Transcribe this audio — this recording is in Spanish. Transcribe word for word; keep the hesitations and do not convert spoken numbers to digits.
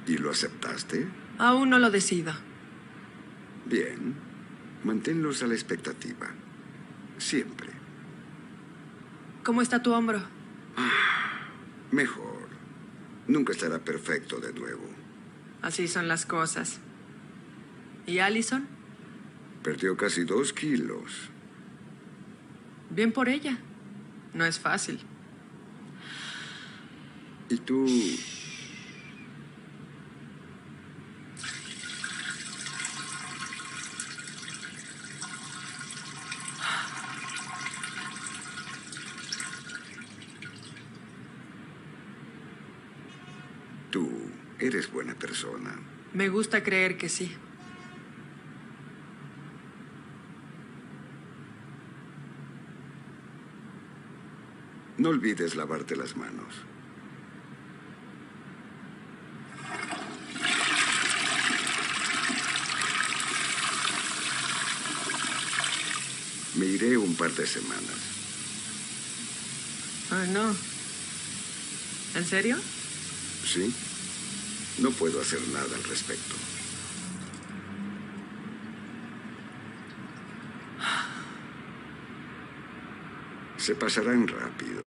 ¿Y lo aceptaste? Aún no lo decido. Bien. Manténlos a la expectativa. Siempre. ¿Cómo está tu hombro? Mejor. Nunca estará perfecto de nuevo. Así son las cosas. ¿Y Allison? Perdió casi dos kilos. Bien por ella. No es fácil. ¿Y tú? Tú eres buena persona. Me gusta creer que sí. No olvides lavarte las manos. Me iré un par de semanas. Ah, no. ¿En serio? ¿Sí? No puedo hacer nada al respecto. Se pasarán rápido.